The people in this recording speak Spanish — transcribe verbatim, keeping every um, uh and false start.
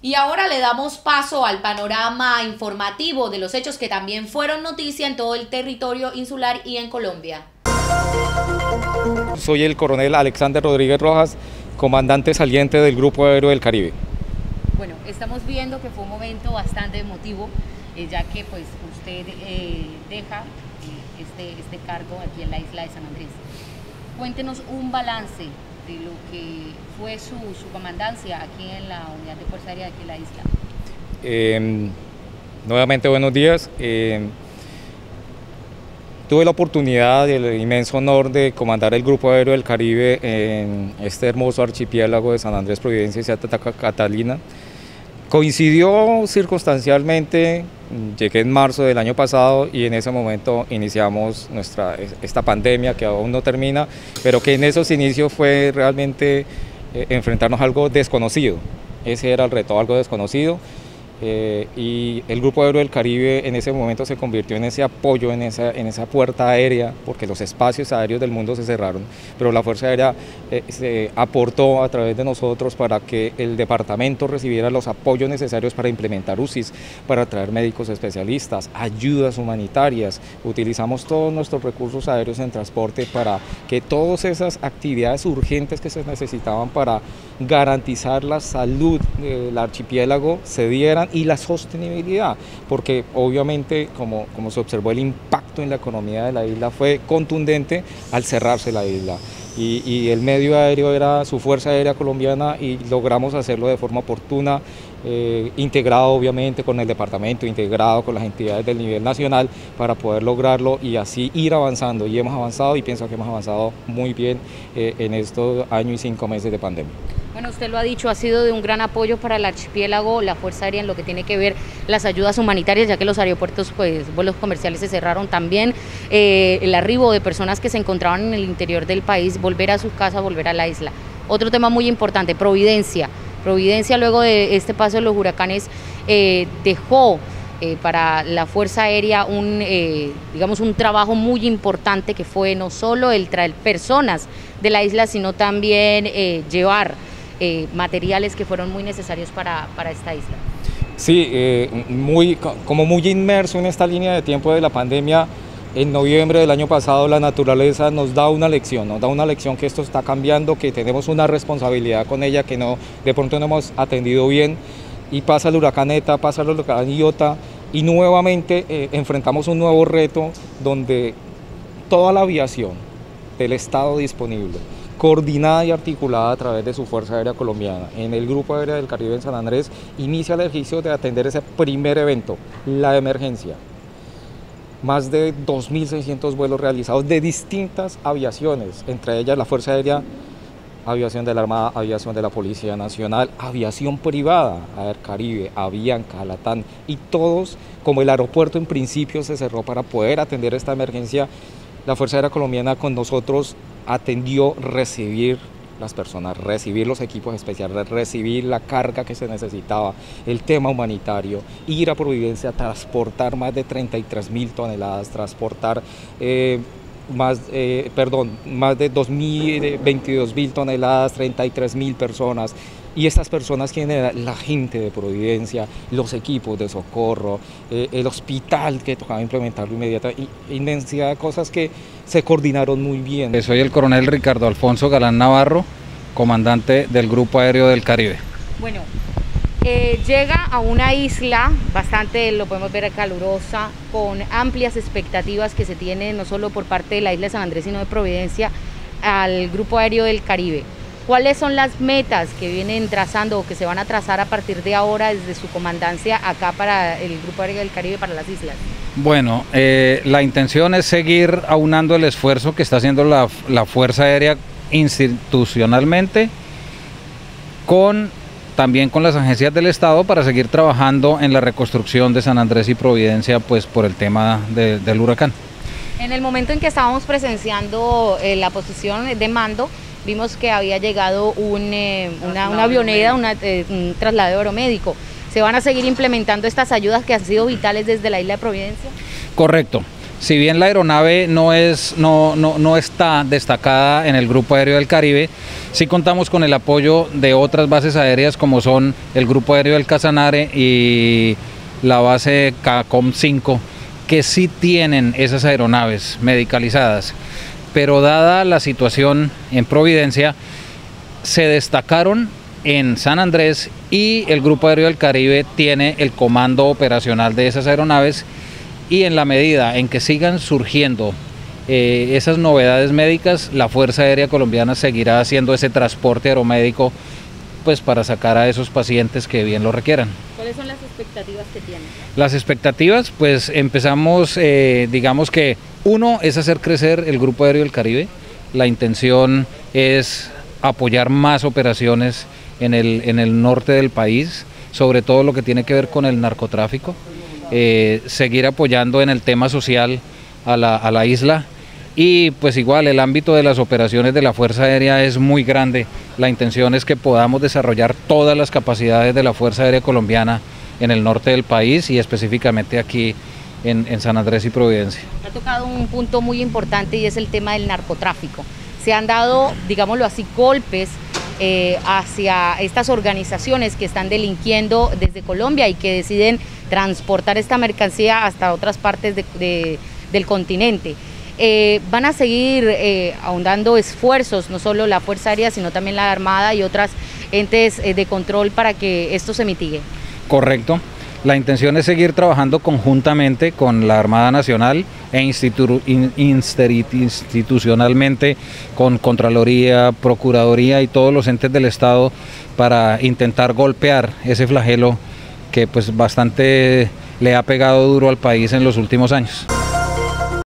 Y ahora le damos paso al panorama informativo de los hechos que también fueron noticia en todo el territorio insular y en Colombia. Soy el coronel Alexander Rodríguez Rojas, comandante saliente del Grupo Aéreo del Caribe. Bueno, estamos viendo que fue un momento bastante emotivo, eh, ya que pues usted eh, deja eh, este, este cargo aquí en la isla de San Andrés. Cuéntenos un balance de lo que fue su, su comandancia aquí en la unidad de Fuerza Aérea de aquí en la isla. Eh, nuevamente buenos días. Eh, tuve la oportunidad y el inmenso honor de comandar el Grupo Aéreo del Caribe en este hermoso archipiélago de San Andrés, Providencia y Santa Catalina. Coincidió circunstancialmente, llegué en marzo del año pasado y en ese momento iniciamos nuestra, esta pandemia que aún no termina, pero que en esos inicios fue realmente eh, enfrentarnos a algo desconocido. Ese era el reto, algo desconocido. Eh, y el Grupo Aéreo del Caribe en ese momento se convirtió en ese apoyo, en esa, en esa puerta aérea, porque los espacios aéreos del mundo se cerraron, pero la Fuerza Aérea eh, se aportó a través de nosotros para que el departamento recibiera los apoyos necesarios para implementar U C Is, para traer médicos especialistas, ayudas humanitarias. Utilizamos todos nuestros recursos aéreos en transporte para que todas esas actividades urgentes que se necesitaban para garantizar la salud del archipiélago se dieran, y la sostenibilidad, porque obviamente como, como se observó, el impacto en la economía de la isla fue contundente al cerrarse la isla. Y, y el medio aéreo era su Fuerza Aérea Colombiana y logramos hacerlo de forma oportuna, eh, integrado obviamente con el departamento, integrado con las entidades del nivel nacional para poder lograrlo y así ir avanzando. Y hemos avanzado y pienso que hemos avanzado muy bien eh, en estos años y cinco meses de pandemia. Bueno, usted lo ha dicho, ha sido de un gran apoyo para el archipiélago, la Fuerza Aérea, en lo que tiene que ver las ayudas humanitarias, ya que los aeropuertos, pues, vuelos comerciales se cerraron también, eh, el arribo de personas que se encontraban en el interior del país, volver a sus casas, volver a la isla. Otro tema muy importante, Providencia. Providencia, luego de este paso de los huracanes, eh, dejó eh, para la Fuerza Aérea un, eh, digamos, un trabajo muy importante que fue no solo el traer personas de la isla, sino también eh, llevar Eh, materiales que fueron muy necesarios para, para esta isla. Sí, eh, muy, como muy inmerso en esta línea de tiempo de la pandemia, en noviembre del año pasado la naturaleza nos da una lección, nos da una lección que esto está cambiando, que tenemos una responsabilidad con ella, que no, de pronto no hemos atendido bien, y pasa el huracán Eta, pasa el huracán Iota, y nuevamente eh, enfrentamos un nuevo reto donde toda la aviación del Estado disponible, coordinada y articulada a través de su Fuerza Aérea Colombiana, en el Grupo Aéreo del Caribe en San Andrés, inicia el ejercicio de atender ese primer evento, la emergencia. Más de dos mil seiscientos vuelos realizados de distintas aviaciones, entre ellas la Fuerza Aérea, aviación de la Armada, aviación de la Policía Nacional, aviación privada, Air Caribe, Avianca, Latam, y todos, como el aeropuerto en principio se cerró para poder atender esta emergencia, la Fuerza Aérea Colombiana con nosotros atendió recibir las personas, recibir los equipos especiales, recibir la carga que se necesitaba, el tema humanitario, ir a Providencia, transportar más de treinta y tres mil toneladas, transportar eh, más, eh, perdón, más de dos mil, veintidós mil toneladas, treinta y tres mil personas. Y estas personas, ¿quién era? La gente de Providencia, los equipos de socorro, eh, el hospital que tocaba implementarlo inmediatamente, inmensidad de cosas que se coordinaron muy bien. Soy el coronel Ricardo Alfonso Galán Navarro, comandante del Grupo Aéreo del Caribe. Bueno, eh, llega a una isla bastante, lo podemos ver, calurosa, con amplias expectativas que se tienen no solo por parte de la isla de San Andrés, sino de Providencia, al Grupo Aéreo del Caribe. ¿Cuáles son las metas que vienen trazando o que se van a trazar a partir de ahora desde su comandancia acá para el Grupo Aéreo del Caribe para las islas? Bueno, eh, la intención es seguir aunando el esfuerzo que está haciendo la, la Fuerza Aérea institucionalmente con también con las agencias del Estado para seguir trabajando en la reconstrucción de San Andrés y Providencia, pues por el tema de, del huracán. En el momento en que estábamos presenciando eh, la posición de mando, vimos que había llegado un, eh, una, una avioneta, una, eh, un traslado aeromédico. ¿Se van a seguir implementando estas ayudas que han sido vitales desde la isla de Providencia? Correcto. Si bien la aeronave no, es, no, no, no está destacada en el Grupo Aéreo del Caribe, sí contamos con el apoyo de otras bases aéreas como son el Grupo Aéreo del Casanare y la base CACOM cinco, que sí tienen esas aeronaves medicalizadas. Pero dada la situación en Providencia, se destacaron en San Andrés y el Grupo Aéreo del Caribe tiene el comando operacional de esas aeronaves. Y en la medida en que sigan surgiendo eh, esas novedades médicas, la Fuerza Aérea Colombiana seguirá haciendo ese transporte aeromédico pues para sacar a esos pacientes que bien lo requieran. ¿Cuáles son las expectativas que tienen? Las expectativas, pues empezamos, eh, digamos que uno es hacer crecer el Grupo Aéreo del Caribe. La intención es apoyar más operaciones en el, en el norte del país, sobre todo lo que tiene que ver con el narcotráfico. Eh, seguir apoyando en el tema social a la, a la isla y pues igual el ámbito de las operaciones de la Fuerza Aérea es muy grande. La intención es que podamos desarrollar todas las capacidades de la Fuerza Aérea Colombiana en el norte del país y específicamente aquí en, en San Andrés y Providencia. Ha tocado un punto muy importante y es el tema del narcotráfico. Se han dado, digámoslo así, golpes eh, hacia estas organizaciones que están delinquiendo desde Colombia y que deciden transportar esta mercancía hasta otras partes de, de, del continente. Eh, van a seguir eh, ahondando esfuerzos, no solo la Fuerza Aérea, sino también la Armada y otras entes eh, de control para que esto se mitigue. Correcto. La intención es seguir trabajando conjuntamente con la Armada Nacional e institu in, institucionalmente con Contraloría, Procuraduría y todos los entes del Estado para intentar golpear ese flagelo que pues bastante le ha pegado duro al país en los últimos años.